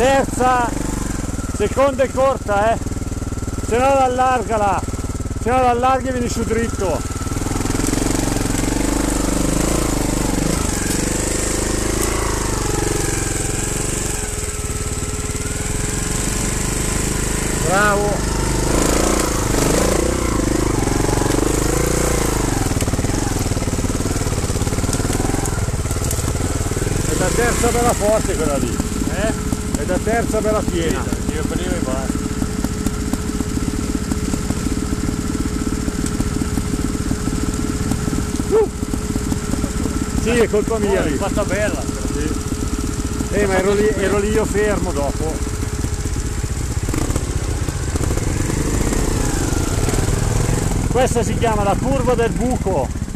terza, seconda è corta, se no allargala, se no l'allarghi e vieni su dritto. Bravo. È da terza bella forte quella lì, È da terza bella piena. Io venivo in basso. Sì, è colpa mia lì. È fatta bella. Sì. Ma ero lì io fermo dopo. Questa si chiama la curva del buco.